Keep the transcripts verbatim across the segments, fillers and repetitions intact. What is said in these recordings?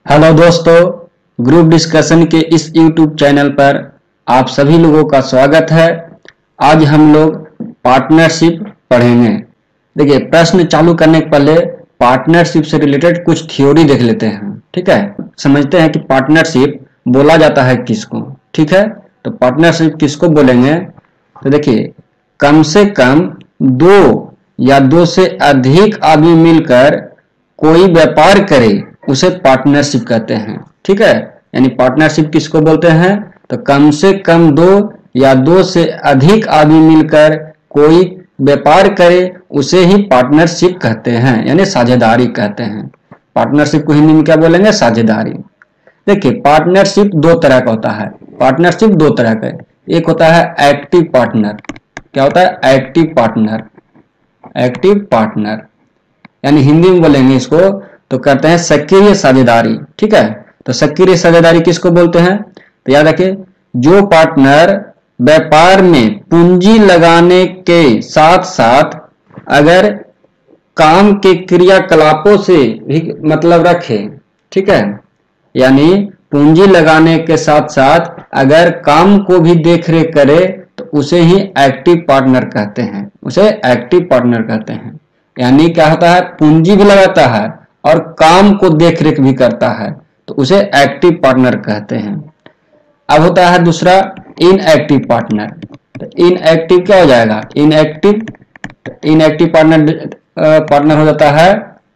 Hello दोस्तों, group discussion के इस यूट्यूब चैनल पर आप सभी लोगों का स्वागत है। आज हम लोग पार्टनरशिप पढ़ेंगे। देखिए, प्रश्न चालू करने के पहले पार्टनरशिप से रिलेटेड कुछ थ्योरी देख लेते हैं। ठीक है, समझते हैं कि पार्टनरशिप बोला जाता है किसको। ठीक है, तो पार्टनरशिप किसको बोलेंगे? तो देखिए, कम से कम दो या दो से अधिक आदमी मिलकर कोई व्यापार करे उसे पार्टनरशिप कहते हैं। ठीक है, यानी पार्टनरशिप किसको बोलते हैं? तो कम से कम दो या दो से अधिक आदमी मिलकर कोई व्यापार करे उसे ही पार्टनरशिप कहते हैं, यानी साझेदारी कहते हैं। पार्टनरशिप को हिंदी में क्या बोलेंगे? साझेदारी। देखिए, पार्टनरशिप दो तरह का होता है। पार्टनरशिप दो तरह का, एक होता है एक्टिव पार्टनर। क्या होता है? Active partner. एक्टिव पार्टनर यानी हिंदी में बोलेंगे इसको तो कहते हैं सक्रिय साझेदारी। ठीक है, तो सक्रिय साझेदारी किसको बोलते हैं? तो याद रखिए, जो पार्टनर व्यापार में पूंजी लगाने के साथ साथ अगर काम के क्रियाकलापों से भी मतलब रखे। ठीक है, यानी पूंजी लगाने के साथ साथ अगर काम को भी देख रेख करे तो उसे ही एक्टिव पार्टनर कहते हैं। उसे एक्टिव पार्टनर कहते हैं। यानी क्या होता है? पूंजी भी लगाता है और काम को देख रेख भी करता है, तो उसे एक्टिव पार्टनर कहते हैं। अब होता है दूसरा इनएक्टिव पार्टनर। तो इनएक्टिव क्या हो जाएगा? इनएक्टिव इनएक्टिव पार्टनर पार्टनर हो जाता है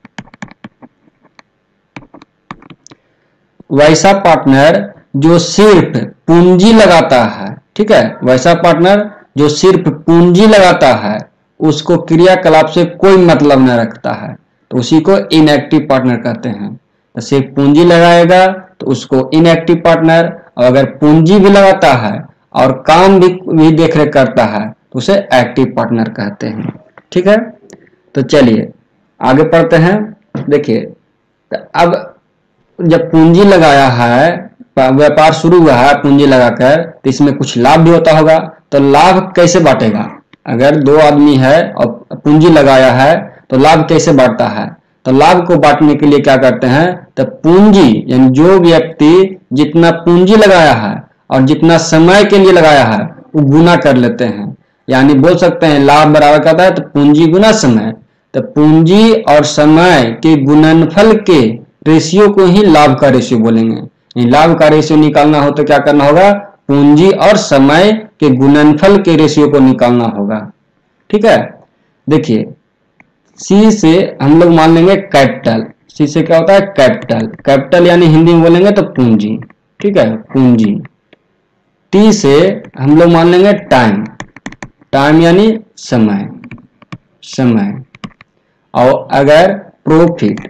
वैसा पार्टनर जो सिर्फ पूंजी लगाता है। ठीक है, वैसा पार्टनर जो सिर्फ पूंजी लगाता है, उसको क्रियाकलाप से कोई मतलब न रखता है, तो उसी को इनएक्टिव पार्टनर कहते हैं। तो सिर्फ पूंजी लगाएगा तो उसको इनएक्टिव पार्टनर, और अगर पूंजी भी लगाता है और काम भी, भी देख रेख करता है तो उसे एक्टिव पार्टनर कहते हैं। ठीक है, तो चलिए आगे पढ़ते हैं। देखिए, अब जब पूंजी लगाया है, व्यापार शुरू हुआ है पूंजी लगाकर, तो इसमें कुछ लाभ भी होता होगा। तो लाभ कैसे बांटेगा? अगर दो आदमी है और पूंजी लगाया है तो लाभ कैसे बांटता है? तो लाभ को बांटने के लिए क्या करते हैं? तो पूंजी यानी जो व्यक्ति जितना पूंजी लगाया है और जितना समय के लिए लगाया है वो गुना कर लेते हैं। यानी बोल सकते हैं लाभ बराबर क्या होता है? तो पूंजी गुना समय। तो पूंजी और समय के गुणनफल के रेशियो को ही लाभ का रेशियो बोलेंगे। लाभ का रेशियो निकालना हो तो क्या करना होगा? पूंजी और समय के गुणनफल के रेशियो को निकालना होगा। ठीक है, देखिए, सी से हम लोग मान लेंगे कैपिटल। सी से क्या होता है? कैपिटल। कैपिटल यानी हिंदी में बोलेंगे तो पूंजी। ठीक है, पूंजी। टी से हम लोग मान लेंगे टाइम। टाइम यानी समय। समय। और अगर प्रॉफिट,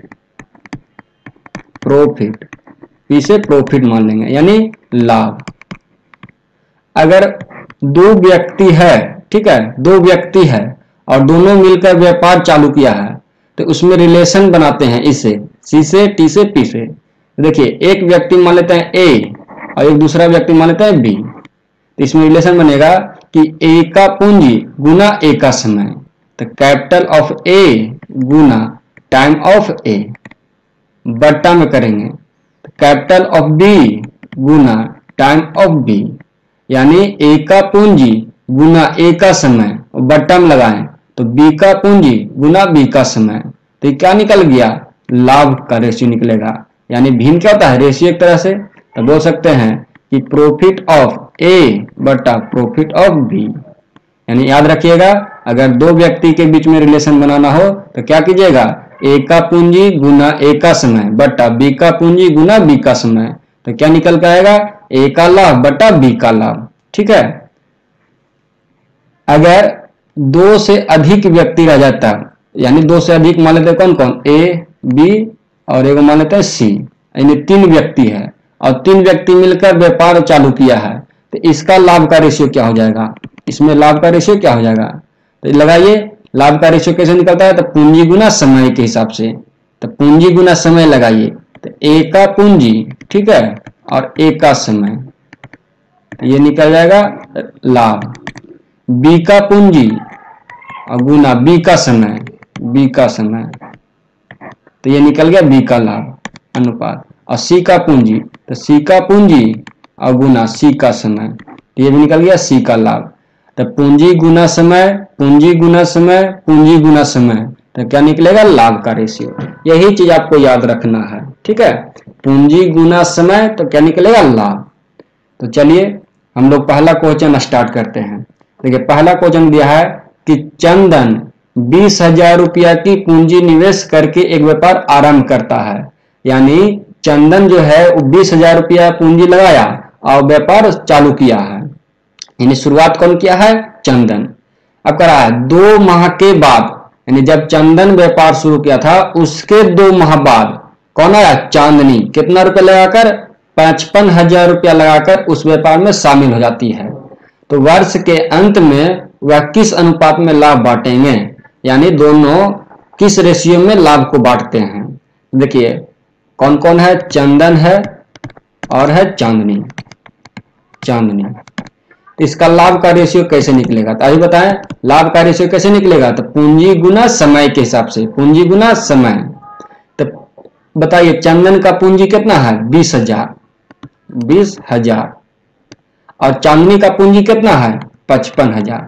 प्रॉफिट पी से प्रॉफिट मान लेंगे यानी लाभ। अगर दो व्यक्ति है, ठीक है, दो व्यक्ति है और दोनों मिलकर व्यापार चालू किया है तो उसमें रिलेशन बनाते हैं इसे सी से टी से पी से। देखिए, एक व्यक्ति मान लेते हैं ए और एक दूसरा व्यक्ति मान लेते हैं बी, तो इसमें रिलेशन बनेगा कि ए का पूंजी गुना ए का समय। तो कैपिटल ऑफ ए गुना टाइम ऑफ ए बट्टा में करेंगे। कैपिटल ऑफ बी गुना टाइम ऑफ बी, यानी ए का पूंजी गुना ए का समय बट्टा में लगाएं तो बी का पूंजी गुना बी का समय। तो ये क्या निकल गया? लाभ का रेशियो निकलेगा। यानी भिन्न क्या होता है? रेशियो एक तरह से। तो बोल सकते हैं कि प्रॉफिट ऑफ ए बट्टा प्रॉफिट ऑफ बी। यानी याद रखिएगा, अगर दो व्यक्ति के बीच में रिलेशन बनाना हो तो क्या कीजिएगा? ए का पूंजी गुना ए का समय बट्टा बी का पूंजी गुना बी का समय। तो क्या निकल के आएगा? ए का लाभ बटा बी का लाभ। ठीक है, अगर दो से अधिक व्यक्ति रह जाता, यानी दो से अधिक मान लेते हैं कौन कौन? ए, बी और एक मान लेते हैं सी, यानी तीन व्यक्ति है और तीन व्यक्ति मिलकर व्यापार चालू किया है, तो इसका लाभ का रेशियो क्या हो जाएगा? इसमें लाभ का रेशियो क्या हो जाएगा? तो लगाइए, लाभ का रेशियो कैसे निकलता है? तो पूंजी गुना समय के हिसाब से। तो पूंजी गुना समय लगाइए, तो ए का पूंजी, ठीक है, और ए का समय, तो ये निकल जाएगा लाभ। बी का पूंजी और गुना बी का समय, बी का समय, तो ये निकल गया बी का लाभ अनुपात। और सी का पूंजी, तो सी का पूंजी और गुना सी का समय, तो ये भी निकल गया सी का लाभ। तो पूंजी गुना समय, पूंजी गुना समय, पूंजी गुना समय, तो क्या निकलेगा? लाभ का रेशियो। यही चीज आपको याद रखना है, ठीक है। पूंजी गुना समय तो क्या निकलेगा? लाभ। तो चलिए हम लोग पहला क्वेश्चन स्टार्ट करते हैं। देखिए पहला क्वेश्चन दिया है कि चंदन बीस हजार रुपया की पूंजी निवेश करके एक व्यापार आरंभ करता है। यानी चंदन जो है वो बीस हजार रुपया पूंजी लगाया और व्यापार चालू किया है। यानी शुरुआत कौन किया है? चंदन। अब कह रहा है दो माह के बाद, यानी जब चंदन व्यापार शुरू किया था उसके दो माह बाद कौन आया? चांदनी। कितना रुपया लगाकर? पचपन हजार रुपया लगाकर उस व्यापार में शामिल हो जाती है। तो वर्ष के अंत में वह किस अनुपात में लाभ बांटेंगे? यानी दोनों किस रेशियो में लाभ को बांटते हैं? देखिए कौन कौन है? चंदन है और है चांदनी। चांदनी इसका लाभ का रेशियो कैसे निकलेगा? तो अभी बताएं लाभ का रेशियो कैसे निकलेगा? तो पूंजी गुना समय के हिसाब से, पूंजी गुना समय। तो बताइए चंदन का पूंजी कितना है? बीस हजार, बीस हजार और चांदनी का पूंजी कितना है? पचपन हजार,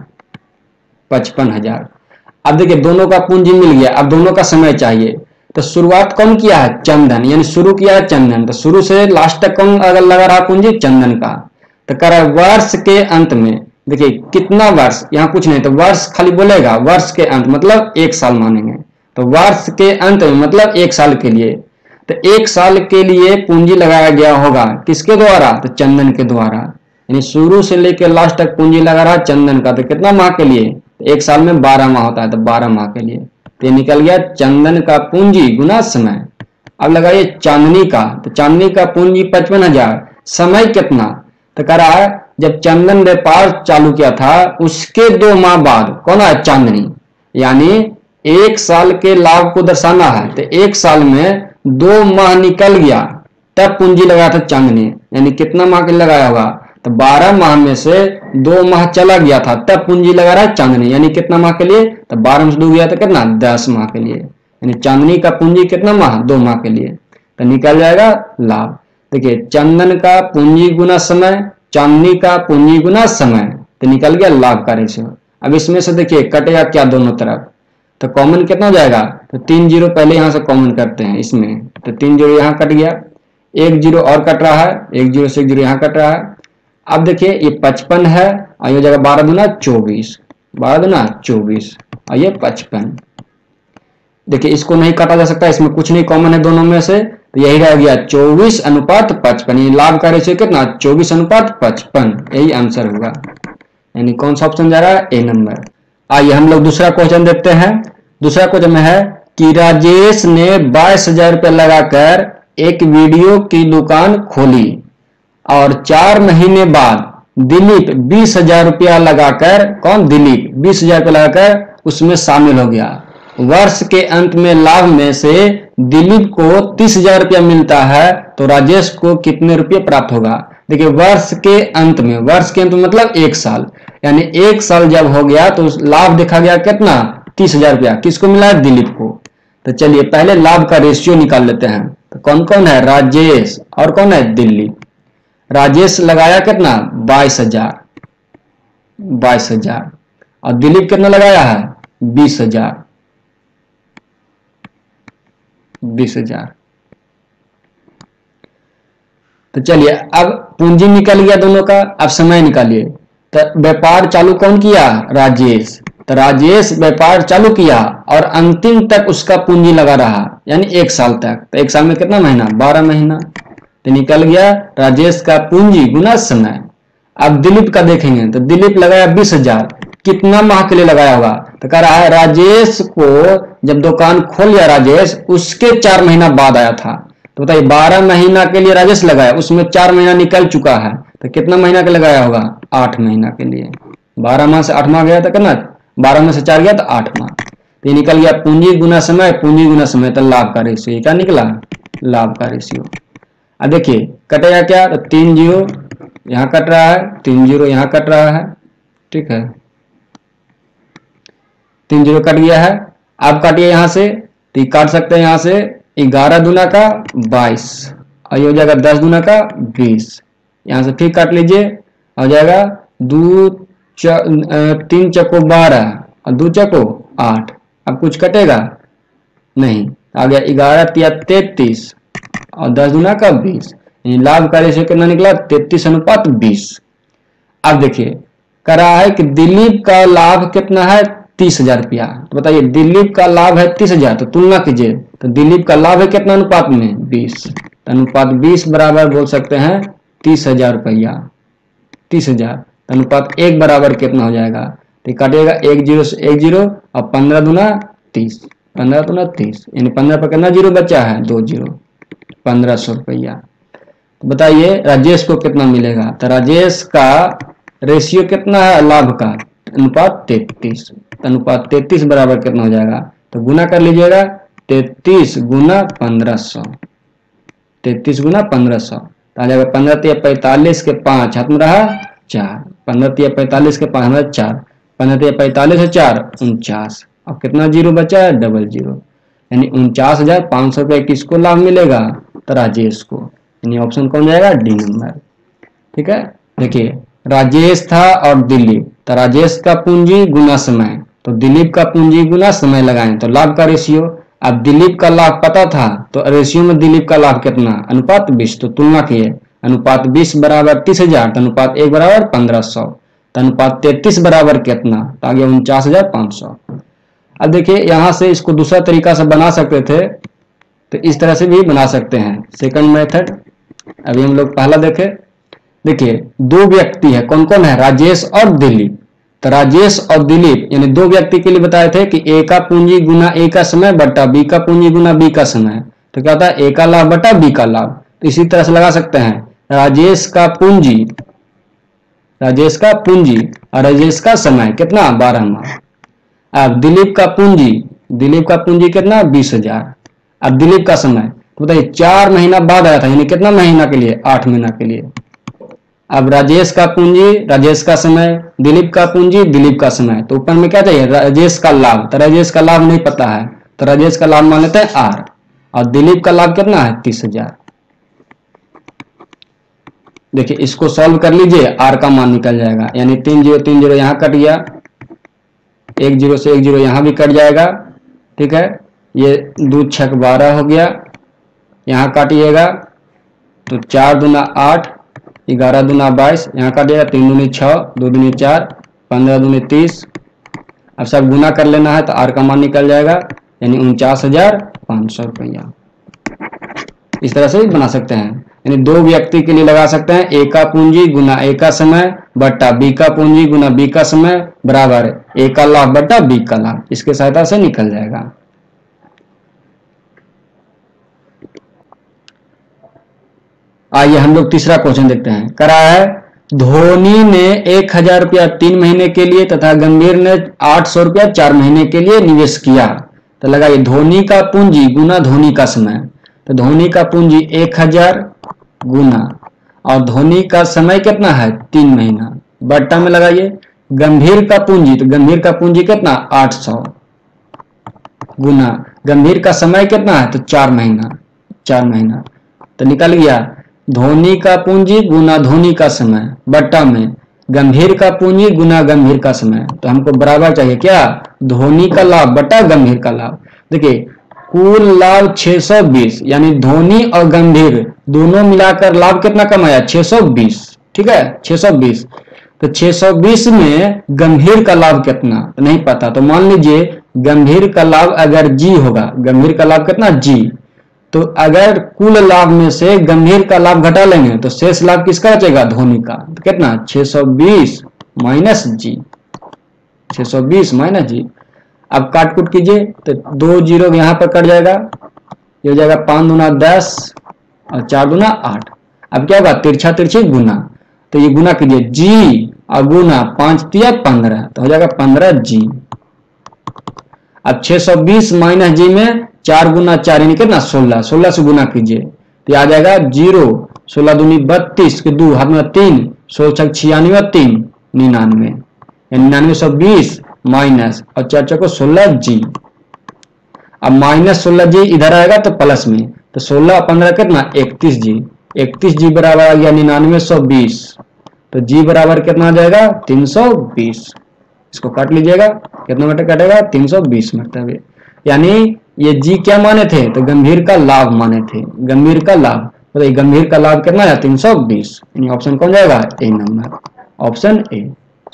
पचपन हजार। अब देखिए दोनों का पूंजी मिल गया, अब दोनों का समय चाहिए। तो शुरुआत कौन किया है? चंदन, यानी शुरू किया है चंदन। तो शुरू से लास्ट तक कौन अगर लगा रहा पूंजी? चंदन का। तो कह रहा है वर्ष के अंत में, देखिए कितना वर्ष, यहाँ कुछ नहीं, तो वर्ष खाली बोलेगा। वर्ष के अंत मतलब एक साल मानेंगे। तो वर्ष के अंत में मतलब एक साल के लिए। तो एक साल के लिए पूंजी लगाया गया होगा किसके द्वारा? तो चंदन के द्वारा। यानी शुरू से लेकर लास्ट तक पूंजी लगा रहा चंदन का। तो कितना माह के लिए? तो एक साल में बारह माह होता है, तो बारह माह के लिए। तो ये निकल गया चंदन का पूंजी गुना समय। अब लगाइए चांदनी का। तो चांदनी का पूंजी पचपन हजार, समय कितना? तो कह रहा है जब चंदन व्यापार चालू किया था उसके दो माह बाद कौन है? चांदनी। यानी एक साल के लाभ को दर्शाना है, तो एक साल में दो माह निकल गया तब पूंजी लगाया था चांदनी। यानी कितना माह के लगाया होगा? तो बारह माह में से दो माह चला गया था तब पूंजी लगा रहा है चांदनी। यानी कितना माह के लिए? तो बारह में से दो गया तो कितना? दस माह के लिए। यानी चांदनी का पूंजी कितना माह? दो माह के लिए। तो निकल जाएगा लाभ। देखिए चंदन का पूंजी गुना समय, चांदनी का पूंजी गुना समय, तो निकल गया लाभ का रेशियो। अब इसमें से देखिए कटेगा क्या दोनों तरफ? तो कॉमन कितना हो जाएगा? तो तीन जीरो पहले यहां से कॉमन करते हैं इसमें। तो तीन जीरो यहाँ कट गया, एक जीरो और कट रहा है, एक जीरो से एक जीरो यहाँ कट रहा है। अब देखिए ये पचपन है और ये जगह बारह दुना चौबीस, बारह दुना चौबीस और ये पचपन। देखिए इसको नहीं काटा जा सकता, इसमें कुछ नहीं कॉमन है दोनों में से, तो यही रह गया चौबीस अनुपात पचपन। ये लाभ का रेशियो कितना? चौबीस अनुपात पचपन। यही आंसर होगा। यानी कौन सा ऑप्शन जा रहा है? A number. आइए हम लोग दूसरा क्वेश्चन देखते हैं। दूसरा क्वेश्चन में है कि राजेश ने बाईस हजार रुपया लगाकर एक वीडियो की दुकान खोली और चार महीने बाद दिलीप बीस हजार रुपया लगाकर, कौन? दिलीप बीस हजार रुपया लगाकर उसमें शामिल हो गया। वर्ष के अंत में लाभ में से दिलीप को तीस हजार रुपया मिलता है, तो राजेश को कितने रुपये प्राप्त होगा? देखिए वर्ष के अंत में, वर्ष के अंत में मतलब एक साल, यानी एक साल जब हो गया तो लाभ देखा गया कितना? तीस हजार रुपया। किसको मिला है? दिलीप को। तो चलिए पहले लाभ का रेशियो निकाल लेते हैं। तो कौन कौन है? राजेश और कौन है? दिलीप। राजेश लगाया कितना? बाईस हजार, बाईस हजार और दिलीप कितना लगाया है? बीस हजार, बीस हजार। तो चलिए अब पूंजी निकल गया दोनों का, अब समय निकालिए। तो व्यापार चालू कौन किया? राजेश। तो राजेश व्यापार चालू किया और अंतिम तक उसका पूंजी लगा रहा, यानी एक साल तक। तो एक साल में कितना महीना? बारह महीना। तो निकल गया राजेश का पूंजी गुना समय। अब दिलीप का देखेंगे तो दिलीप लगाया बीस हजार, कितना माह के लिए लगाया होगा? तो कह रहा है राजेश को जब दुकान खोल लिया राजेश, उसके चार महीना बाद आया था। तो बताइए बारह महीना के लिए राजेश लगाया, उसमें चार महीना निकल चुका है, तो कितना महीना के लगाया होगा? आठ महीना के लिए। बारह माह से आठ माह गया तो कितना? बारह में से चार गया तो आठ माह। तो ये निकल गया पूंजी गुना समय, पूंजी गुना समय, तो लाभ का रेशियो क्या निकला? लाभ का रेशियो। अब देखिए कटेगा क्या? तो तीन जीरो यहाँ कट रहा है, तीन जीरो यहाँ कट रहा है, ठीक है, तीन जीरो कट गया है। अब काटिए यहाँ से, तो काट सकते हैं यहाँ से ग्यारह दुना का बाईस, और ये हो जाएगा दस दूना का बीस, यहाँ से फिर काट लीजिए, हो जाएगा दो च, तीन चको बारह और दो चको आठ। अब कुछ कटेगा नहीं, आ गया ग्यारह तिया तैतीस और दस दूना का बीस, लाभ का रेशियो कितना निकला तैतीस अनुपात बीस। अब देखिए करा है कि दिलीप का लाभ कितना है तीस हजार रुपया, तो बताइए दिलीप का लाभ है तीस हजार, तो तुलना कीजिए, तो दिलीप का लाभ है कितना अनुपात में बीस, अनुपात बीस बराबर बोल सकते हैं तीस हजार रुपया, तीस हजार अनुपात एक बराबर कितना हो जाएगा, तो काटिएगा एक जीरो से एक जीरो और पंद्रह दूना तीस, पंद्रह दूना तीस, यानी पंद्रह पर कितना जीरो बचा है दो जीरो, पंद्रह सौ रुपया। तो बताइए राजेश को कितना मिलेगा, तो राजेश का रेशियो कितना है लाभ का अनुपात तैतीस, अनुपात तैतीस बराबर कितना हो जाएगा, तो गुना कर लीजिएगा तैतीस गुना पंद्रह सौ, तैतीस गुना पंद्रह सौ, तो आ जाएगा पंद्रह तिया पैंतालीस के पांच हाथ में रहा चार, पंद्रह तिया पैंतालीस के पांच में चार, पंद्रह तिया पैंतालीस है चार उनचास, अब कितना जीरो बचा है डबल जीरो, यानी उनचास हजार पांच सौ रुपये किसको लाभ मिलेगा, तो राजेश को, यानी ऑप्शन कौन जाएगा डी नंबर। ठीक है, देखिए राजेश था और दिलीप, तो राजेश का पूंजी गुना समय, तो दिलीप का पूंजी गुना समय लगाएं तो लाभ का रेशियो, अब दिलीप का लाभ पता था तो रेशियो में दिलीप का लाभ कितना अनुपात बीस, तो तुलना किए अनुपात बीस बराबर तीस हजार, तो अनुपात एक बराबर पंद्रह सौ, तो अनुपात तैतीस बराबर कितना, तो आ गया उनचास हजार पांच सौ। अब देखिए यहां से इसको दूसरा तरीका से बना सकते थे, तो इस तरह से भी बना सकते हैं सेकंड मेथड। अभी हम लोग पहला देखे, देखिए दो व्यक्ति है, कौन कौन है राजेश और दिलीप, तो राजेश और दिलीप यानी दो व्यक्ति के लिए बताए थे कि ए का पूंजी गुना ए का समय बटा बी का पूंजी गुना बी का समय, तो क्या होता है ए का लाभ बटा बी का लाभ, तो इसी तरह से लगा सकते हैं राजेश का पूंजी, राजेश का पूंजी और राजेश का समय कितना बारह माह। अब दिलीप का पूंजी, दिलीप का पूंजी कितना बीस हजार, अब दिलीप का समय तो बताइए चार महीना बाद आया था, यानी कितना महीना के लिए आठ महीना के लिए। अब राजेश का पूंजी राजेश का समय, दिलीप का पूंजी दिलीप का समय, तो ऊपर में क्या चाहिए राजेश का लाभ, तो राजेश का लाभ नहीं पता है तो राजेश का लाभ मान लेते हैं आर, और दिलीप का लाभ कितना है तीस हजार। देखिए इसको सॉल्व कर लीजिए, आर का मान निकल जाएगा, यानी तीन जीरो तीन जीरो यहाँ कट गया, एक जीरो से एक जीरो यहाँ भी कट जाएगा। ठीक है, ये दो छक बारह हो गया, यहाँ काटिएगा तो चार दूना आठ, ग्यारह दूना बाईस, यहाँ काटिएगा तीन दूनी छः, दो दूनी चार, पंद्रह दूनी तीस। अब सब गुना कर लेना है तो आर का मान निकल जाएगा, यानी उनचास हजार पाँच सौ रुपया। इस तरह से भी बना सकते हैं, यानी दो व्यक्ति के लिए लगा सकते हैं ए का पूंजी गुना ए का समय बट्टा बी का पूंजी गुना बी का समय बराबर ए का लाभ बट्टा बी का लाभ, इसके सहायता से निकल जाएगा। आइए हम लोग तीसरा क्वेश्चन देखते हैं। करा है धोनी ने एक हजार रुपया तीन महीने के लिए तथा गंभीर ने आठ सौ रुपया चार महीने के लिए निवेश किया, तो लगाइए धोनी का पूंजी गुना धोनी का समय, तो धोनी का पूंजी एक हजार गुना और धोनी का समय कितना है तीन महीना, बट्टा में लगाइए गंभीर का पूंजी, तो गंभीर का पूंजी कितना आठ सौ गुना गंभीर का समय कितना है तो चार महीना, चार महीना, तो निकल गया धोनी का पूंजी गुना धोनी का समय बट्टा में गंभीर का पूंजी गुना गंभीर का समय, तो हमको बराबर चाहिए क्या धोनी का लाभ बट्टा गंभीर का लाभ। देखिए कुल लाभ छह सौ बीस, यानी धोनी और गंभीर दोनों मिलाकर लाभ कितना कमाया छह सौ बीस। ठीक है छह सौ बीस, तो छह सौ बीस में गंभीर का लाभ कितना तो नहीं पता, तो मान लीजिए गंभीर का लाभ अगर जी होगा, गंभीर का लाभ कितना जी, तो अगर कुल लाभ में से गंभीर का लाभ घटा लेंगे तो शेष लाभ किसका बचेगा धोनी का, तो कितना छह सौ बीस माइनस जी, छह सौ बीस माइनस जी। अब काट कुट कीजिए तो दो जीरो यहाँ पर कट जाएगा, ये हो जाएगा पांच दूना दस और चार दूना आठ। अब क्या होगा तिरछा तिरछी गुना, तो ये गुना कीजिए जी और गुना पांच तिया पंद्रह, तो हो जाएगा पंद्रह जी। अब छह सौ बीस माइनस जी में चार गुना चार यानी कितना सोलह, सोलह से गुना कीजिए तो आ जाएगा जीरो, सोलह दूनी बत्तीस के दो हाथ में तीन, सोलह छक छियानवे तीन निन्यानवे, निन्यानवे सौ बीस माइनस और चार चौको सोलह जी। अब माइनस सोलह जी इधर आएगा तो प्लस में, तो सोलह पंद्रह कितना इकतीस जी, इकतीस जी बराबर आ गया निन्यानवे सौ बीस। तो जी बराबर कितना आ जाएगा तीन सौ बीस। इसको काट लीजिएगा, कितना मीटर कटेगा तीन सौ बीस मीटर। यानी ये जी क्या माने थे, तो गंभीर का लाभ माने थे, गंभीर का लाभ। तो ये गंभीर का लाभ कितना है तीन सौ बीस। यानी ऑप्शन कौन जाएगा ए नंबर, ऑप्शन ए।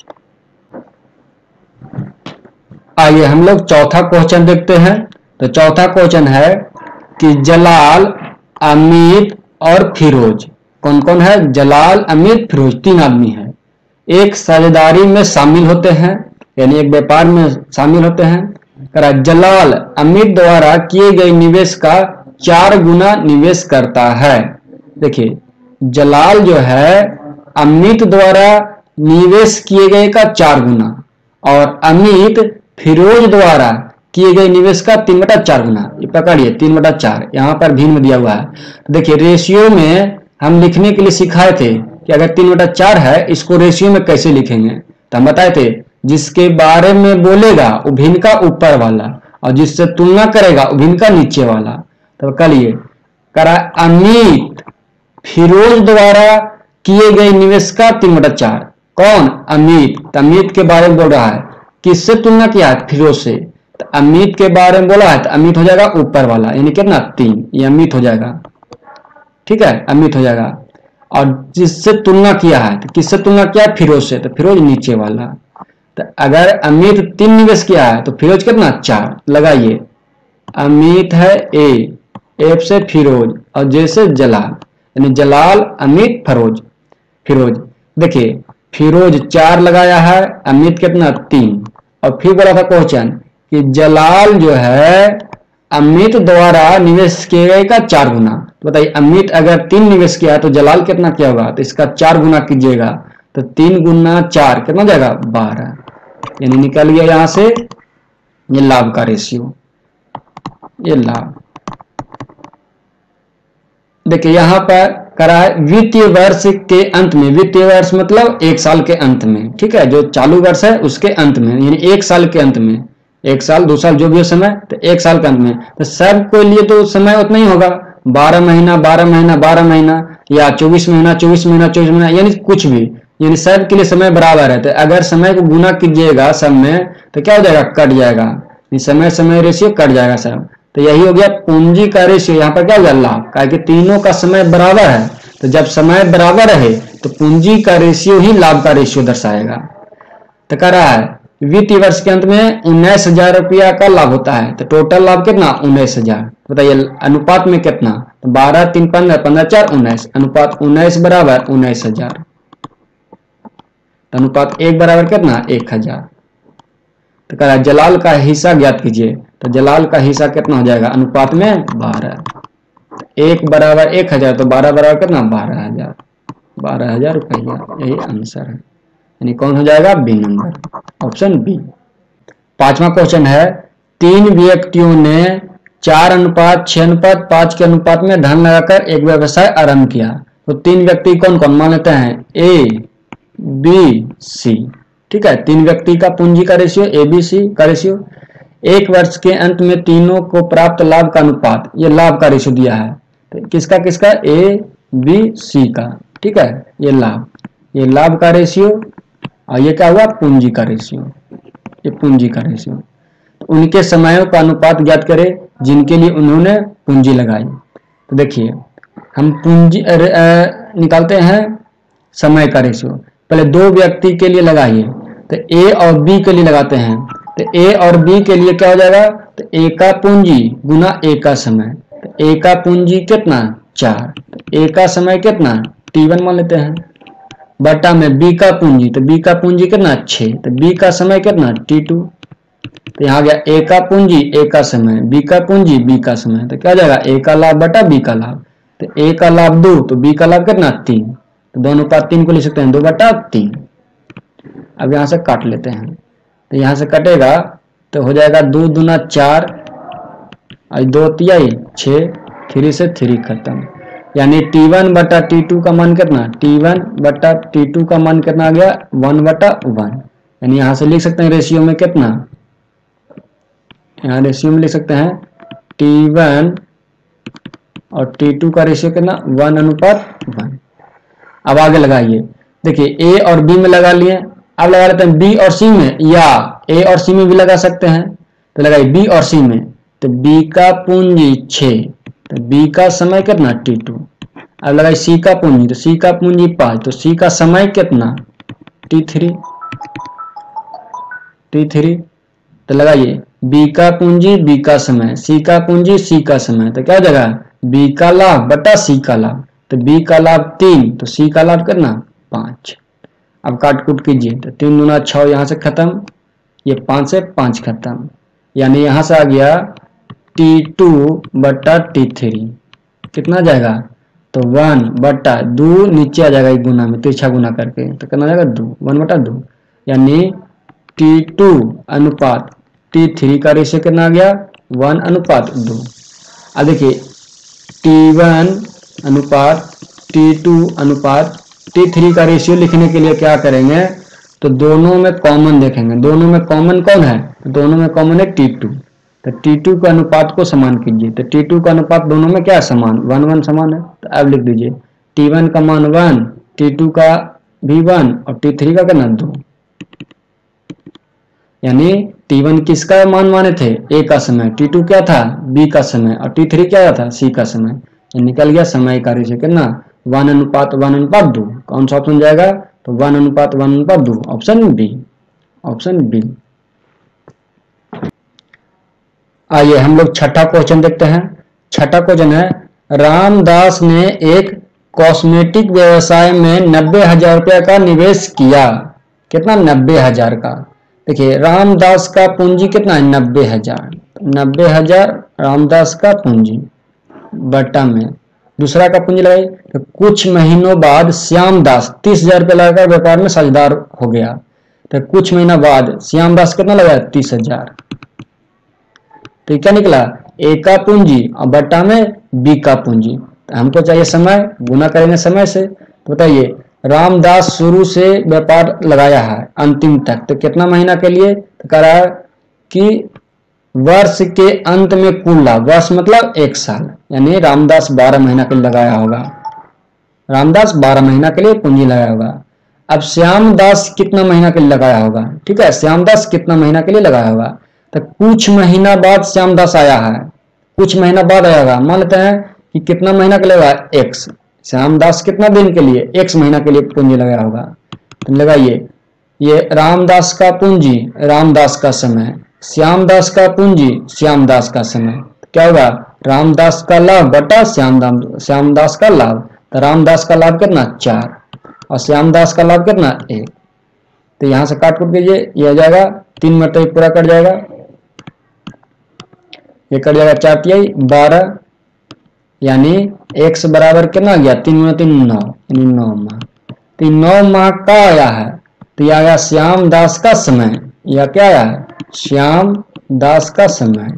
आइए हम लोग चौथा क्वेश्चन देखते हैं। तो चौथा क्वेश्चन है कि जलाल, अमित और फिरोज, कौन कौन है, जलाल, अमित, फिरोज, तीन आदमी है, एक साझेदारी में शामिल होते हैं, यानी एक व्यापार में शामिल होते हैं। जलाल अमित द्वारा किए गए निवेश का चार गुना निवेश करता है। देखिए जलाल जो है अमित द्वारा निवेश किए गए का चार गुना, और अमित फिरोज द्वारा किए गए निवेश का तीन बटा चार गुना। ये पकड़िए तीन बटा चार, यहाँ पर भिन्न में दिया हुआ है। देखिए रेशियो में हम लिखने के लिए सिखाए थे कि अगर तीन बटा चार है इसको रेशियो में कैसे लिखेंगे। तो हम बताए थे जिसके बारे में बोलेगा वो भिन्न का ऊपर वाला, और जिससे तुलना करेगा वो भिन्न का नीचे वाला। तो करिए करा अमित फिरोज द्वारा किए गए निवेश का तीन बटा चार। कौन, अमित। अमित के बारे में बोल रहा है, किससे तुलना किया है, फिरोज से। तो अमित के बारे में बोला है तो अमित हो जाएगा ऊपर वाला, यानी कितना तीन, ये अमित हो जाएगा। ठीक है, अमित हो जाएगा। और जिससे तुलना किया है तो किससे तुलना किया है, फिरोज से, तो फिरोज नीचे वाला। तो अगर अमित तीन निवेश किया है तो फिरोज कितना चार। लगाइए अमित है ए, एफ से फिरोज, और जे से जलाल, यानी जलाल अमित फिरोज फिरोज। देखिए फिरोज चार लगाया है, अमित कितना तीन। और फिर बोला था क्वेश्चन कि जलाल जो है अमित द्वारा निवेश किए गए का चार गुना। तो बताइए अमित अगर तीन निवेश किया है तो जलाल कितना किया होगा, तो इसका चार गुना कीजिएगा। तो तीन गुना चार कितना जाएगा बारह, यानी निकल गया यहां से ये लाभ का रेशियो, ये लाभ। देखिए यहां पर करा है वित्तीय वर्ष के अंत में, वित्तीय वर्ष मतलब एक साल के अंत में, ठीक है, जो चालू वर्ष है उसके अंत में, यानी एक साल के अंत में, एक साल दो साल जो भी हो समय, तो एक साल के अंत में। तो सब के लिए तो समय उतना ही होगा, बारह महीना बारह महीना बारह महीना, या चौबीस महीना चौबीस महीना चौबीस महीना, यानी कुछ भी, यानी सब के लिए समय बराबर है। तो अगर समय को गुना कीजिएगा सब में तो क्या हो जाएगा, कट जाएगा, समय समय रेशियो कट जाएगा सब। तो यही हो गया पूंजी का रेशियो। यहाँ पर क्या हो गया लाभ, क्या कि तीनों का समय बराबर है। तो जब समय बराबर रहे तो पूंजी का रेशियो ही लाभ का रेशियो दर्शाएगा। तो कह रहा है वित्तीय वर्ष के अंत में उन्नीस हजार रुपया का लाभ होता है। तो टोटल लाभ कितना, उन्नीस हजार। बताइए अनुपात में कितना, तो बारह तीन पंद्रह, पंद्रह चार उन्नीस, अनुपात उन्नीस बराबर उन्नीस हजार। अनुपात एक बराबर कितना, एक हजार। तो कह रहा है जलाल का हिस्सा ज्ञात कीजिए। तो जलाल का हिस्सा कितना हो जाएगा, अनुपात में बारह। एक बराबर एक हजार, तो बारह बराबर कितना, बारह हजार, बारह हजार रुपया। यही आंसर है, यानी कौन हो जाएगा, बी नंबर, ऑप्शन बी। पांचवा क्वेश्चन है तीन व्यक्तियों ने चार अनुपात छह अनुपात पांच के अनुपात में धन लगाकर एक व्यवसाय आरंभ किया। तो तीन व्यक्ति कौन कौन मान लेते हैं, ए बी सी। ठीक है, तीन व्यक्ति का पूंजी का रेशियो, ए बी सी का रेशियो। एक वर्ष के अंत में तीनों को प्राप्त लाभ का अनुपात, ये लाभ का रेशियो दिया है। तो किसका किसका, ए बी सी का। ठीक है, ये लाभ, ये लाभ का रेशियो, और ये क्या हुआ, पूंजी का रेशियो, ये पूंजी का रेशियो। तो उनके समयों का अनुपात ज्ञात करें जिनके लिए उन्होंने पूंजी लगाई। तो देखिए हम पूंजी निकालते हैं समय का रेशियो। पहले दो व्यक्ति के लिए लगाइए, तो ए और बी के लिए लगाते हैं। तो ए और बी के लिए क्या हो जाएगा, तो ए का पूंजी गुना ए का समय। तो ए का पूंजी कितना, चार। तो ए का समय कितना, टी वन मान लेते हैं, बटा में बी का पूंजी, तो बी का पूंजी कितना, छह। तो बी का समय कितना, टी टू। तो यहाँ गया ए का पूंजी ए का समय, बी का पूंजी बी का समय। तो क्या हो जाएगा, ए का लाभ बटा बी का लाभ। तो ए का लाभ दो, तो बी का लाभ कितना, तीन। तो दोनों का तीन को लिख सकते हैं, दो बटा तीन। अब यहाँ से काट लेते हैं, तो यहाँ से कटेगा तो हो जाएगा दो दूना चार, और दो तिया छः, थ्री से थ्री खत्म। यानी टी वन बटा टी टू का मान कितना, टी वन बटा टी टू का मान कितना आ गया, वन बटा वन। यानी यहाँ से लिख सकते हैं रेशियो में कितना, यहाँ रेशियो में लिख सकते हैं टी वन और टी टू का रेशियो कितना, वन अनुपात वन। अब आगे लगाइए, देखिए ए और बी में लगा लिए, अब लगा लेते हैं बी और सी में, या ए और सी में भी लगा सकते हैं। तो लगाइए बी और सी में, तो बी का पूंजी छः, तो बी का समय कितना, टी टू। अब लगाइए सी का पूंजी, तो सी का पूंजी पाँच, तो सी का समय कितना, टी थ्री, टी थ्री। तो लगाइए बी का पूंजी बी का समय, सी का पूंजी सी का समय, तो क्या हो जाएगा, बी का लाभ बटा सी का लाभ। तो बी का लाभ तीन, तो सी का लाभ कितना, पाँच। अब काट कूट कीजिए, तो तीन दूना छः, यहाँ से खत्म, ये पाँच से पाँच खत्म, यानी यहाँ से आ गया टी टू बटा टी थ्री, कितना जाएगा, तो वन बटा दो, नीचे आ जाएगा एक गुना में, तिरछा गुना करके, तो कितना जाएगा दो, वन बटा दो, यानी टी टू अनुपात टी थ्री का रेशियो कितना आ गया, वन अनुपात दो। अब देखिए टी वन अनुपात टी टू अनुपात टी थ्री का रेशियो लिखने के लिए क्या करेंगे, तो दोनों में कॉमन देखेंगे, दोनों में कॉमन कौन है, दोनों में कॉमन है टी टू। तो टी टू के अनुपात को समान कीजिए, तो टी टू का अनुपात दोनों में क्या है, समान, वन वन समान है। तो अब लिख दीजिए टी वन का मान वन, टी टू का भी वन, और टी थ्री का कितना, दो। यानी टी वन किसका मान माने थे, ए का समय, टी टू क्या था, बी का समय, और टी थ्री क्या था, सी का समय। ये निकल गया समय का रेशियो कितना, वन अनुपात वन अनुपात दो। कौन सा ऑप्शन जाएगा, तो वन अनुपात वन अनुपात दो, ऑप्शन बी, ऑप्शन बी। आइए हम लोग छठा क्वेश्चन देखते हैं। छठा क्वेश्चन है, रामदास ने एक कॉस्मेटिक व्यवसाय में नब्बे हजार रुपया का निवेश किया, कितना, नब्बे हजार का। देखिए रामदास का पूंजी कितना है, नब्बे हजार, नब्बे हजार रामदास का पूंजी बटा में दूसरा का पूंजी लगाई, तो कुछ महीनों बाद श्यामदास तीस हजार रुपया लगाकर व्यापार में साझेदार हो गया। तो कुछ महीना बाद श्यामदास कितना लगाया, तीस हजार। तो क्या निकला, ए का पूंजी और बटा में बी का पूंजी। तो हमको चाहिए समय, गुना करेंगे समय से। तो बताइए रामदास शुरू से व्यापार लगाया है अंतिम तक, तो कितना महीना के लिए, तो कह रहा है कि वर्ष के अंत में कुल लाभ, वर्ष मतलब एक साल, यानी रामदास बारह महीना के लिए लगाया होगा, रामदास बारह महीना के लिए पूंजी लगाया होगा। अब श्यामदास कितना महीना के लिए लगाया होगा, ठीक है, श्यामदास कितना महीना के लिए लगाया होगा, तो कुछ महीना बाद श्यामदास आया है, कुछ महीना बाद आया होगा, मान लेते हैं कि कितना महीना के लिए लगाया, एक्स। श्यामदास कितना दिन के लिए, एक्स महीना के लिए पूंजी लगाया होगा। तो लगाइए ये रामदास का पूंजी रामदास का समय, श्यामदास का पूंजी श्यामदास का समय, तो क्या होगा, रामदास का लाभ बटा श्यामदास श्यामदास का लाभ। तो रामदास का लाभ कितना, चार, और श्यामदास का लाभ कितना, एक। तो यहां से काट कूट कीजिए, ये आ जाएगा तीन मतलब पूरा कट जाएगा, ये कट जाएगा चार तिहाई बारह, यानी एक्स बराबर कितना गया, तीन गुना तीन नौ, यानी नौ माह। तो नौ माह का आया है, तो यह आया श्यामदास का समय, यह क्या आया है, श्यामदास का समय,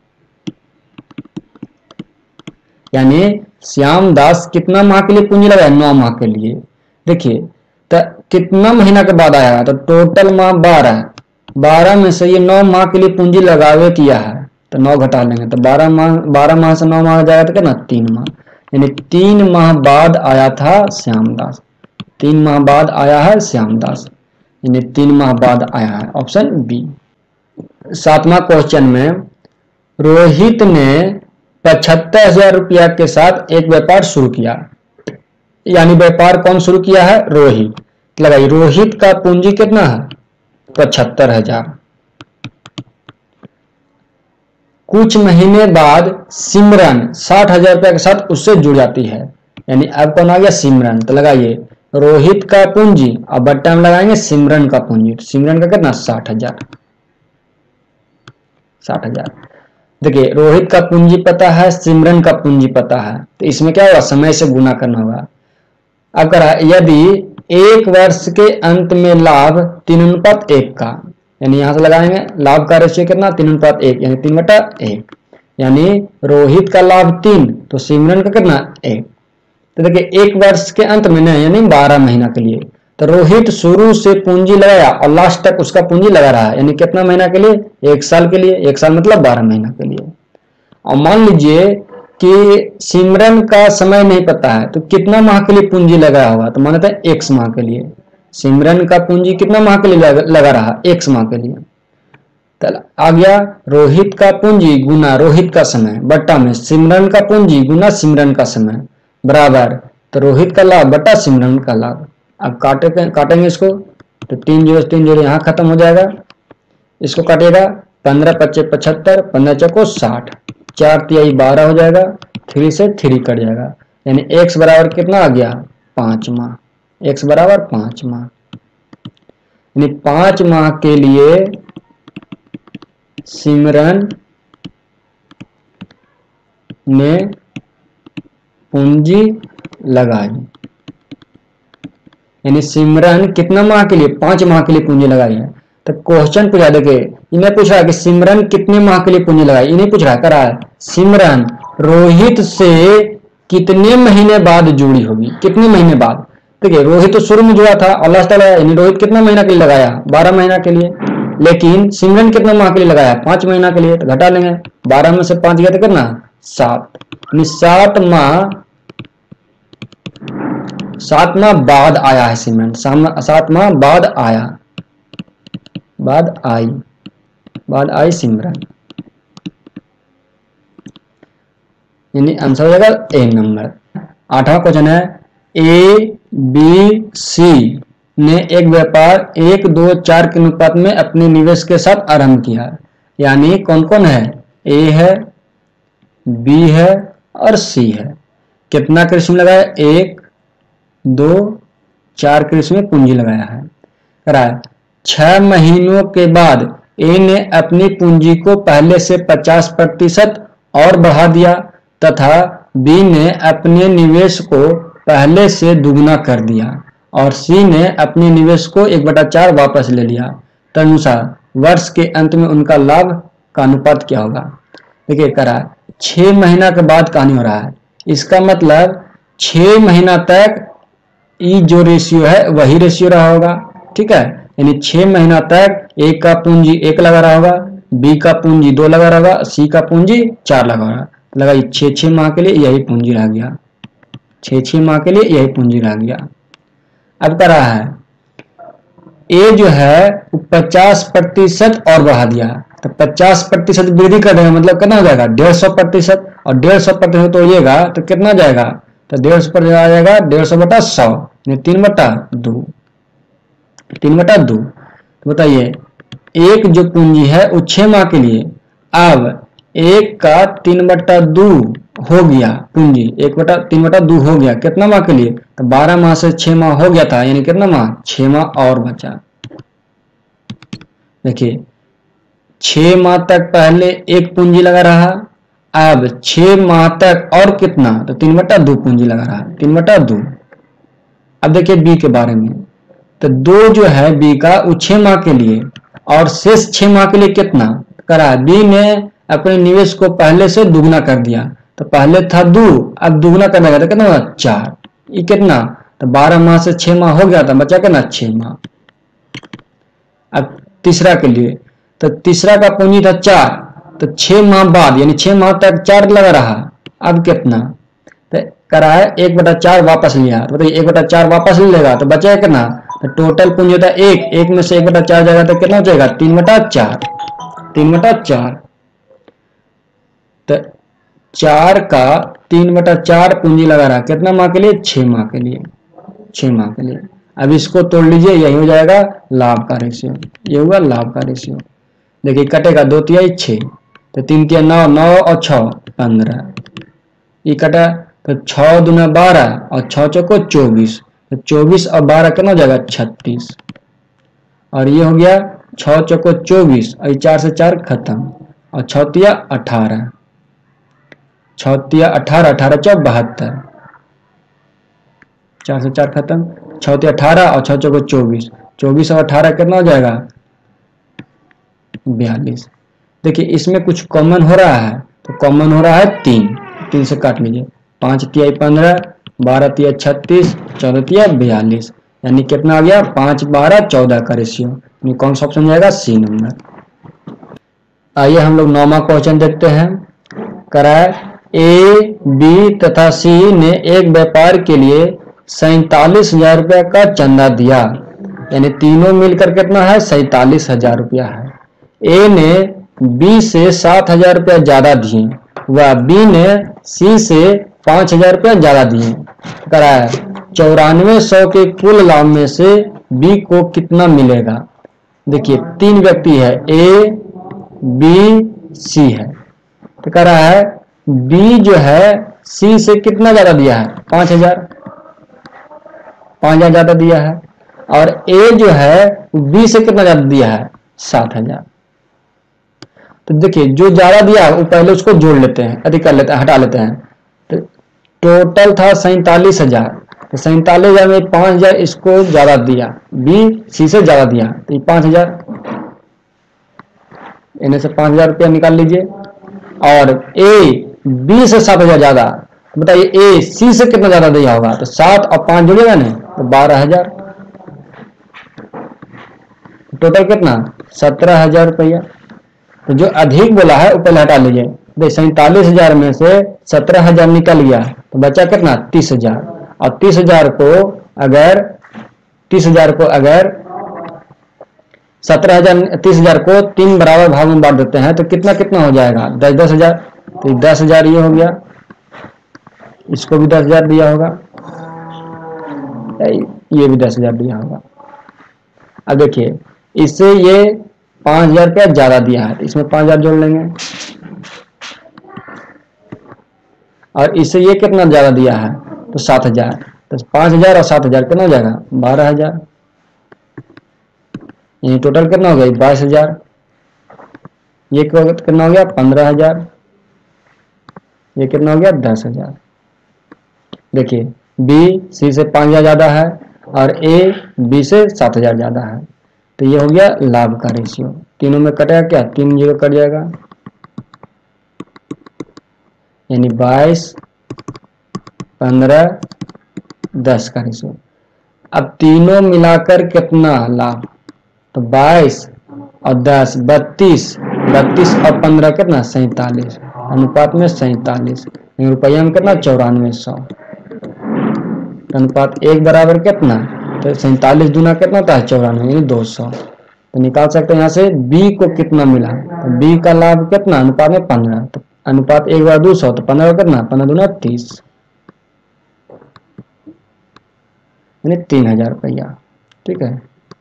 यानी श्यामदास कितना माह के लिए पूंजी लगाया, नौ माह के लिए। देखिए तो कितना महीना के बाद आया है, तो टोटल माह बारह, बारह में से ये नौ माह के लिए पूंजी लगावे किया है, तो नौ घटा लेंगे, तो बारह माह, बारह माह से नौ माह जाएगा तो कितना, तीन माह, यानी तीन माह बाद आया था श्यामदास, तीन माह बाद आया है श्यामदास, यानी तीन माह बाद आया है, ऑप्शन बी। सातवां क्वेश्चन में, रोहित ने पचहत्तर हजार रुपया के साथ एक व्यापार शुरू किया, यानी व्यापार कौन शुरू किया है, रोहित। लगाइए रोहित का पूंजी कितना है, पचहत्तर हजार। कुछ महीने बाद सिमरन साठ हजार रुपया के साथ उससे जुड़ जाती है, यानी अब कौन आ गया, सिमरन। तो लगाइए रोहित का पूंजी और बट्टा में लगाएंगे सिमरन का पूंजी, तो सिमरन का कितना, साठ हजार, साठ हजार। देखिए रोहित का पूंजी पता है, सिमरन का पूंजी पता है, तो इसमें क्या होगा, समय से गुना करना होगा। अब करा यदि एक वर्ष के अंत में लाभ तीन अनुपात एक का, यानी यहां से लगाएंगे लाभ का रेशियो कितना, तीन अनुपात एक, यानी तीन बटा एक, यानी रोहित का लाभ तीन, तो सिमरन का कितना, एक। तो देखिए एक वर्ष के अंत में नहीं, यानी बारह महीना के लिए, तो रोहित शुरू से पूंजी लगाया और लास्ट तक उसका पूंजी लगा रहा है, यानी कितना महीना के लिए, एक साल के लिए, एक साल मतलब बारह महीना के लिए। और मान लीजिए कि सिमरन का समय नहीं पता है तो कितना माह के लिए पूंजी लगाया होगा, तो माना था एक्स माह के लिए। सिमरन का पूंजी कितना माह के लिए लगा, लगा रहा, एक्स माह के लिए। तो आ गया रोहित का पूंजी गुना रोहित का समय बट्टा में सिमरन का पूंजी गुना सिमरन का समय बराबर, तो रोहित का लाभ बट्टा सिमरन का लाभ। अब काटे काटेंगे इसको, तो तीन जीरो तीन जीरो यहाँ खत्म हो जाएगा। इसको काटेगा पंद्रह पच्चे पचहत्तर, पंद्रह चौको साठ, चार तिहाई बारह हो जाएगा, थ्री से थ्री कट जाएगा, यानी एक्स बराबर कितना आ गया, पांच माह। एक्स बराबर पांच माह, यानी पांच माह के लिए सिमरन ने पूंजी लगाई। यानी सिमरन कितना माह के लिए, पांच माह के लिए पूंजी लगाई है। तो क्वेश्चन पूछा, देखिए इन्हें पूछ रहा है कि सिमरन कितने माह के लिए पूंजी लगाई, इन्हें पूछ रहा है करा है सिमरन रोहित से कितने महीने बाद जुड़ी होगी, कितने महीने बाद। देखिए रोहित तो शुरू में जुड़ा था और लास्ट तक लगाया, यानी रोहित कितना महीना के लिए लगाया, बारह महीना के लिए। लेकिन सिमरन कितना माह के लिए लगाया, पांच महीना के लिए। तो घटा लेंगे, बारह में से पांच गया तो कितना, सात, यानी सात माह सात माह बाद आया है सिमरन, सात माह बाद आया, बाद आई बाद आई सिमरन, यानी आंसर हो जाएगा ए नंबर। आठवां क्वेश्चन है ए बी सी ने एक व्यापार एक दो चार के अनुपात में अपने निवेश के साथ आरंभ किया, यानी कौन कौन है, ए है, बी है और सी है। कितना कृषि में लगाया, एक दो चार कृषि में पूंजी लगाया है। करा है छह महीनों के बाद ए ने अपनी पूंजी को पहले से पचास प्रतिशत और बढ़ा दिया तथा बी ने अपने निवेश को पहले से दुगना कर दिया और सी ने अपने निवेश को एक बटा चार वापस ले लिया। तदनुसार वर्ष के अंत में उनका लाभ का अनुपात क्या होगा। देखिए करा छह महीना के बाद कहानी हो रहा है, इसका मतलब छह महीना तक ई जो रेशियो है वही रेशियो रहा होगा, ठीक है। यानी छह महीना तक ए का पूंजी एक लगा रहा होगा, बी का पूंजी दो लगा रहा होगा, सी का पूंजी चार लगा रहा लगाई। छह छह माह के लिए यही पूंजी रह गया, छह छह माह के लिए यही पूंजी रह गया। अब कर रहा है ए जो है पचास प्रतिशत और बढ़ा दिया, तो पचास प्रतिशत वृद्धि कर देगा, मतलब कितना हो जाएगा, डेढ़ सौ प्रतिशत, और डेढ़ सौ प्रतिशत तोड़िएगा तो कितना जाएगा, तो डेढ़ सौ प्रतिशत आ जाएगा डेढ़ सौ बटा सौ, तीन बटा दो, तीन बटा दो। तो बताइए एक जो पूंजी है वो छह माह के लिए, अब एक का तीन बटा दो हो गया पूंजी, एक बटा तीन बटा दो हो गया, कितना माह के लिए, तो बारह माह से छह माह हो गया था, यानी कितना माह, छह माह और बचा। देखिए छह माह तक पहले एक पूंजी लगा रहा, अब छह माह तक और कितना, तो तीन बटा दो पूंजी लगा रहा, तीन बटा दो। अब देखिए बी के बारे में, तो दो जो है बी का वो छह माह के लिए और शेष छह माह के लिए कितना करा, बी ने अपने निवेश को पहले से दुगना कर दिया, तो पहले था दो, अब दुगना करने का तो कितना होगा, चार, ये कितना, तो बारह माह से छह माह हो गया था, बचा कितना, छह माह। अब तीसरा के लिए, तो तीसरा का पूंजी था चार, तो छह माह बाद यानी छह माह तक चार लगा रहा, अब कितना, तो करा है एक बटा चार वापस लिया, तो बताइए एक बटा चार वापस ले लेगा तो बचेगा कितना, तो टोटल पूंजी होता है एक, एक में से एक बटा चार जाएगा तो कितना हो जाएगा, तीन बटा चार, तीन बटा चार। तो चार का तीन बटा चार पूंजी लगा रहा, कितना माह के लिए, छह माह के लिए, छह माह के लिए। अब इसको तोड़ लीजिए, यही हो जाएगा लाभ का रेशियो, ये हुआ लाभ का रेशियो। देखिए कटेगा दो तिहाई छह, तो तीन तिहाई नौ, नौ और छह पंद्रह, ये कटा, तो छह दूना बारह और छह चौको चौबीस, तो चौबीस और बारह कितना हो जाएगा, छत्तीस, और ये हो गया छह चौको चौबीस और चार से चार खत्म, और छह तिया अठारह, छह तिया अठारह, अठारह चौ बहत्तर, चार से चार खत्म, छह तिया अठारह और छह चौको चौबीस, चौबीस और अठारह कितना हो जाएगा, बयालीस। देखिए इसमें कुछ कॉमन हो रहा है, तो कॉमन हो रहा है तीन, तीन से काट लीजिए, पांच तिहाई पंद्रह, बारह तिया छत्तीस, चौदह तिया बयालीस, यानी कितना आ गया, पांच बारह चौदह का रेशियो। कौन सा ऑप्शन जाएगा, सी नंबर। आइए हम लोग नौवां क्वेश्चन देखते हैं। कराए ए, बी तथा सी ने एक व्यापार के लिए सैतालीस हजार रुपया का चंदा दिया, यानी तीनों मिलकर कितना है, सैतालीस हजार रुपया है। ए ने बी से सात हजार रुपया ज्यादा दिए व बी ने सी से पांच हजार रुपया ज्यादा दिए। कराया चौरानवे सौ के कुल लाभ में से बी को कितना मिलेगा। देखिए तीन व्यक्ति है, ए, बी, सी है, तो कह रहा है बी जो है सी से कितना ज्यादा दिया है, पांच हजार पांच हजार ज्यादा दिया है, और ए जो है बी से कितना ज्यादा दिया है, सात हजार। तो देखिए जो ज्यादा दिया है वो पहले उसको जोड़ लेते हैं, अधिक कर लेते हैं, हटा लेते हैं। तो टोटल था सैतालीस हजार, तो सैतालीस हजार में पांच हजार इसको ज्यादा दिया, बी सी से ज्यादा दिया, तो ये पांच हजार, इन्हें से पांच हजार रुपया निकाल लीजिए। और ए बी से सात हजार ज्यादा, तो बताइए ए सी से कितना ज्यादा दिया होगा, तो सात और पांच जुड़ेगा ना, तो बारह हजार, टोटल कितना, सत्रह हजार रुपया। तो जो अधिक बोला है वो पहले हटा लीजिए। देख सैतालीस हजार में से सत्रह हजार निकल गया, तो बचा कितना, तीस हजार। और तीस हजार को अगर तीस हजार को अगर सत्रह हजार तीस हजार को तीन बराबर भाग में बांट देते हैं तो कितना कितना हो जाएगा, दस दस हजार। तो दस हजार ये हो गया, इसको भी दस हजार दिया होगा, ये भी दस हजार दिया होगा। अब देखिए इससे ये पांच हजार रुपया ज्यादा दिया है, तो इसमें पांच हजार जोड़ लेंगे। और इससे ये कितना ज्यादा दिया है, तो सात हजार, तो पांच हजार और सात हजार कितना हो जाएगा, बारह हजार। ये टोटल कितना हो गया, बाईस हजार। ये कितना हो गया, पंद्रह हजार। ये कितना हो गया, दस हजार। देखिए बी सी से पांच हजार ज्यादा है और ए बी से सात हजार ज्यादा है, तो ये हो गया लाभ का रेशियो। तीनों में कटेगा क्या, तीन जीरो कट जाएगा, यानी बाईस, पंद्रह, दस का रेशियो। अब तीनों मिलाकर कितना लाभ, तो बाईस और दस बत्तीस, बत्तीस और पंद्रह कितना, सैतालीस, अनुपात में सैतालीस, रुपया में कितना, चौरानवे सौ। अनुपात एक बराबर कितना, तो सैतालीस दूना कितना होता है, चौरानवे, यानी दो सौ। तो निकाल सकते हैं यहाँ से बी को कितना मिला, तो बी का लाभ कितना, अनुपात में पंद्रह, तो अनुपात एक बार दो सौ, तो पंद्रह कितना, पंद्रह दूना तीस, यानी तीन हजार रुपया। ठीक है,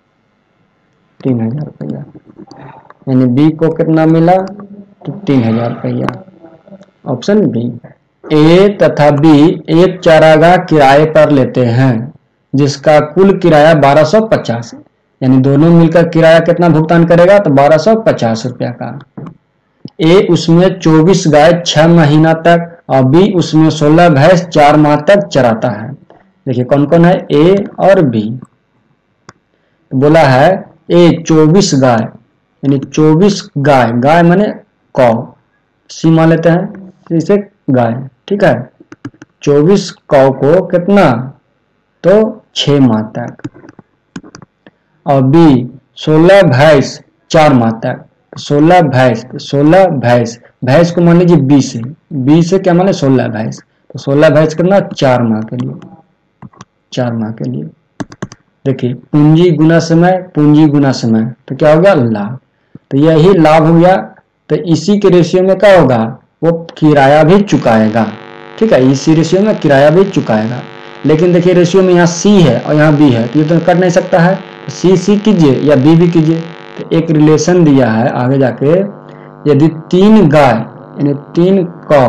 तीन हजार रुपया, यानी बी को कितना मिला, तो तीन हजार रुपया, ऑप्शन बी। ए तथा बी एक चारागाह किराए पर लेते हैं जिसका कुल किराया बारह सौ पचास, यानी दोनों मिलकर किराया कितना भुगतान करेगा, तो बारह सौ पचास रुपया का। ए उसमें चौबीस गाय छह महीना तक और बी उसमें सोलह भैंस चार माह तक चराता है। देखिए कौन कौन है, ए और बी। बोला है ए चौबीस गाय, यानी चौबीस गाय, गाय माने कौ, सी मान लेते हैं इसे गाय। ठीक है, चौबीस कौ को कितना, तो छह माह तक, और बी सोलह भैंस चार माह तक, सोलह भैंस, सोलह भैंस, भैंस को मान लीजिए बी से, बी से क्या माने सोलह भैंस, तो सोलह भैंस कितना, चार माह के लिए, चार माह के लिए। देखिए पूंजी गुना समय, पूंजी गुना समय, तो क्या हो गया, लाभ। तो यही लाभ हो गया। तो इसी के रेशियो में क्या होगा, वो किराया भी चुकाएगा। ठीक है, इसी रेशियो में किराया भी चुकाएगा। लेकिन देखिए रेशियो में यहाँ सी है और यहाँ बी है, तो ये तो कट नहीं सकता है, तो सी सी कीजिए या बी भी कीजिए। तो एक रिलेशन दिया है आगे जाके, यदि तीन गाय यानी तीन कौ,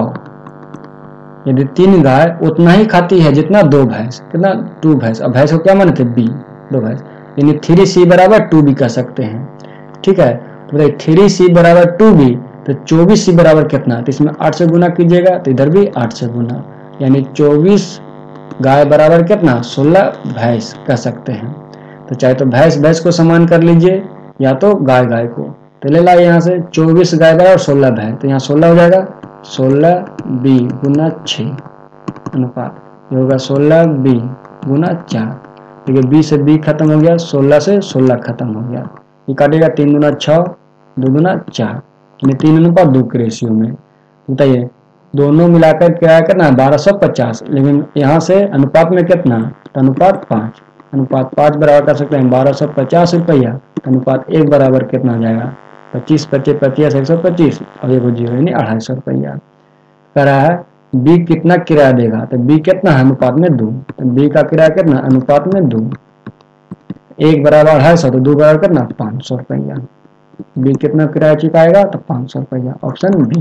यदि तीन गाय उतना ही खाती है जितना दो भैंस, कितना, टू भैंस, और भैंस को क्या माने थे, बी, दो भैंस, यानी थ्री सी बराबर टू बी कह सकते हैं। ठीक है, तो बताइए थ्री सी बराबर टू बी, तो चौबीस सी बराबर कितना, तो इसमें आठ से गुना कीजिएगा, तो इधर भी आठ से गुना, यानी चौबीस गाय बराबर कितना, सोलह भैंस कह सकते हैं। तो चाहे तो भैंस भैंस को समान कर लीजिए या तो गाय गाय को, तो ले लाइए यहाँ से चौबीस गाय बराबर सोलह भैंस, तो यहाँ सोलह हो जाएगा, सोलह बी गुना छः अनुपात, ये होगा सोलह बी गुना चार। देखिए बी से बी खत्म हो गया, सोलह से सोलह खत्म हो गया, ये काटेगा तीन गुना छः, दो गुना चार, यानी तीन अनुपात दो के रेशियो में। बताइए दोनों मिलाकर किराया कितना बारह सौ पचास, लेकिन यहाँ से अनुपात में कितना, तो अनुपात पाँच, अनुपात पाँच बराबर कर सकते हैं बारह सौ पचास रुपया, अनुपात एक बराबर कितना हो जाएगा पच्चीस पच्चीस पच्चीस एक सौ पच्चीस और एक जीरो यानी अढ़ाई सौ रुपया। कह रहा है बी कितना किराया देगा, तो बी कितना है अनुपात में दो, तो बी का किराया कितना अनुपात में दो, एक बराबर अढ़ाई सौ तो दो बराबर कितना पाँच सौ रुपया। बी कितना किराया चुकाएगा तो पाँच सौ रुपया, ऑप्शन बी।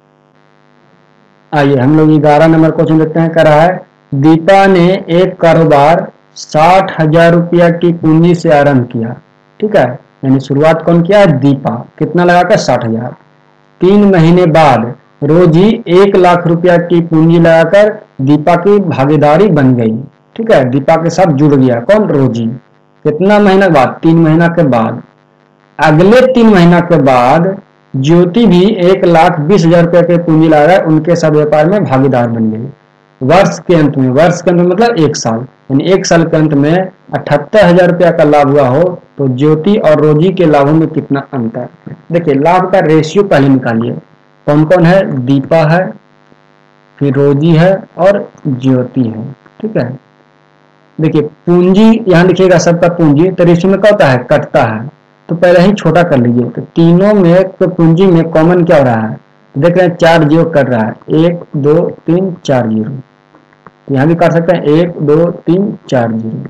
आइए हम लोग ग्यारह नंबर क्वेश्चन देखते हैं। कह रहा है दीपा ने एक कारोबार साठ हजार रुपया की पूंजी से आरंभ किया, ठीक है, यानी शुरुआत कौन किया है दीपा, कितना लगाकर साठ हजार। तीन महीने बाद रोजी एक लाख रुपया की पूंजी लगाकर दीपा की भागीदारी बन गई, ठीक है, दीपा के साथ जुड़ गया कौन रोजी। कितना महीना बाद, तीन महीना के बाद। अगले तीन महीना के बाद ज्योति भी एक लाख बीस हजार रुपया के पूंजी लगाकर उनके साथ व्यापार में भागीदार बन गई। वर्ष के अंत में, वर्ष के अंत में मतलब एक साल, यानी एक साल के अंत में अठहत्तर हजार रुपया का लाभ हुआ हो तो ज्योति और रोजी के लाभों में कितना अंतर। देखिए लाभ का रेशियो पहले निकालिए, कौन कौन है, दीपा है, फिर रोजी है और ज्योति है, ठीक है। देखिए पूंजी यहाँ लिखिएगा सबका पूंजी, तो रेशियो में क्या होता है कटता है, तो पहले ही छोटा कर लीजिए। तो तीनों में तो पूंजी में कॉमन क्या हो रहा है, देख रहे हैं चार जीरो कट रहा है, एक दो तीन चार जीरो, तो यहाँ भी काट सकते हैं एक दो तीन चार जीरो,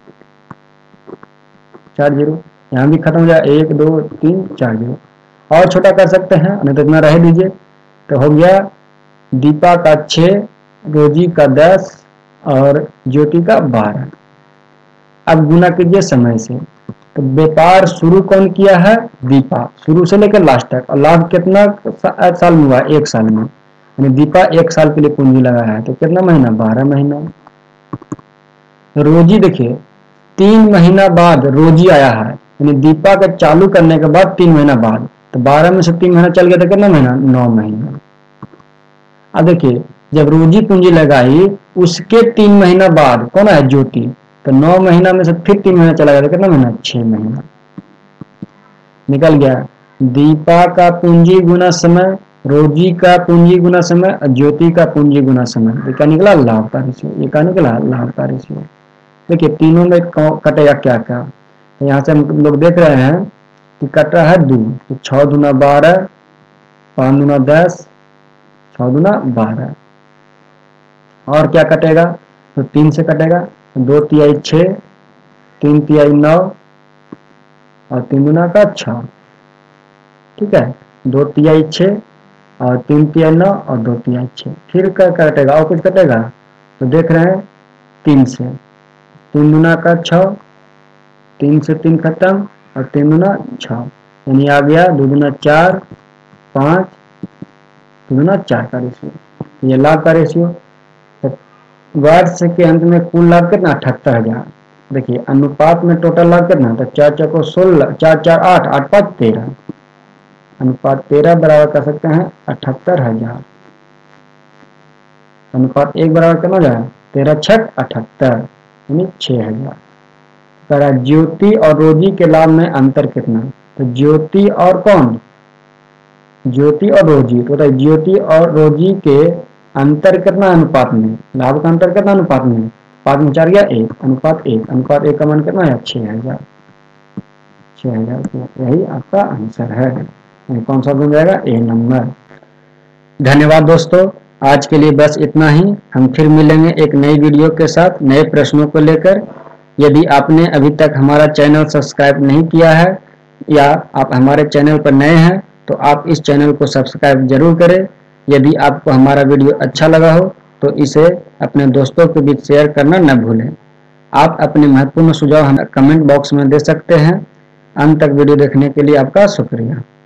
चार जीरो, यहाँ भी खत्म हो जाए एक दो तीन चार जीरो, और छोटा कर सकते हैं नहीं तो इतना रह दीजिए। तो हो गया दीपा का छः, रोजी का दस और ज्योति का बारह। अब गुना कीजिए समय से, तो व्यापार शुरू कौन किया है दीपा, शुरू से लेकर लास्ट तक, और लाभ कितना साल में हुआ एक साल में, यानी दीपा एक साल के लिए पूंजी लगाया है तो कितना महीना बारह महीना। रोजी देखिए तीन महीना बाद रोजी आया है, यानी दीपा का चालू करने के बाद तीन महीना बाद, तो बारह में से तीन महीना चल गया तो कितना महीना नौ महीना। अब देखिए जब रोजी पूंजी लगाई उसके तीन महीना बाद कौन है ज्योति, तो नौ महीना में से फिर तीन महीना चला गया तो कितना महीना छह महीना। निकल गया दीपा का पूंजी गुना समय, रोजी का पूंजी गुना समय और ज्योति का पूंजी गुना समय, ये क्या निकला लाभ का रेशियो, ये क्या निकला लाभ का रेशियो। देखिए तीनों में कटेगा क्या क्या, यहाँ से हम लोग देख रहे हैं कि कट रहा है दो, तो छः दूना बारह, पाँच दूना दस, छः दूना बारह, और क्या कटेगा तो तीन से कटेगा, दो तिहाई छः, तीन तिहाई नौ और तीन दूना का छः, ठीक है, दो तिहाई छः और तीन तिहाई नौ और दो तिहाई छः। फिर क्या कटेगा और कुछ कटेगा, तो देख रहे हैं तीन से, तीन दूना का छः, तीन से तीन खत्म और तीन दूना छः, यानी आ गया दो दूना चार, पाँच, दो दूना चार का रेशियो, ये लाभ का रेशियो। वर्ष के अंत में कुल लाभ कितना अठहत्तर हजार। देखिए अनुपात में टोटल लाभ कितना, तो चार चार को सोलह, चार चार आठ, आठ पाँच तेरह, अनुपात तेरह बराबर कर सकते हैं अठहत्तर हजार, अनुपात एक बराबर कितना हो जाए तेरह छठ अठहत्तर यानी छह हजार। करा ज्योति और रोजी के लाभ में अंतर कितना, तो ज्योति और कौन, ज्योति और रोजी, तो बताइए ज्योति और रोजी के अंतर कितना अनुपात में, लाभ का अंतर कितना अनुपात में, पाँच में चार गया एक, अनुपात एक, अनुपात एक का मान कितना है छह हजार, छह हजार, यही आपका आंसर है। कौन सा बन जाएगा ए नंबर। धन्यवाद दोस्तों, आज के लिए बस इतना ही। हम फिर मिलेंगे एक नई वीडियो के साथ नए प्रश्नों को लेकर। यदि आपने अभी तक हमारा चैनल सब्सक्राइब नहीं किया है या आप हमारे चैनल पर नए हैं तो आप इस चैनल को सब्सक्राइब जरूर करें। यदि आपको हमारा वीडियो अच्छा लगा हो तो इसे अपने दोस्तों के बीच शेयर करना न भूलें। आप अपने महत्वपूर्ण सुझाव हमें कमेंट बॉक्स में दे सकते हैं। अंत तक वीडियो देखने के लिए आपका शुक्रिया।